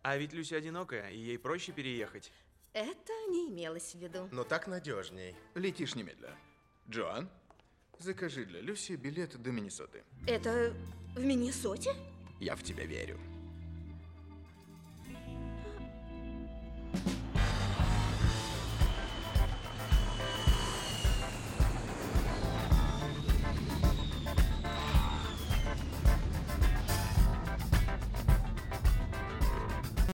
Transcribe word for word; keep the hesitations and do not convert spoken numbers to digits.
А ведь Люси одинокая, и ей проще переехать. Это не имелось в виду. Но так надежней. Летишь немедля. Джоан, закажи для Люси билет до Миннесоты. Это в Миннесоте? Я в тебя верю.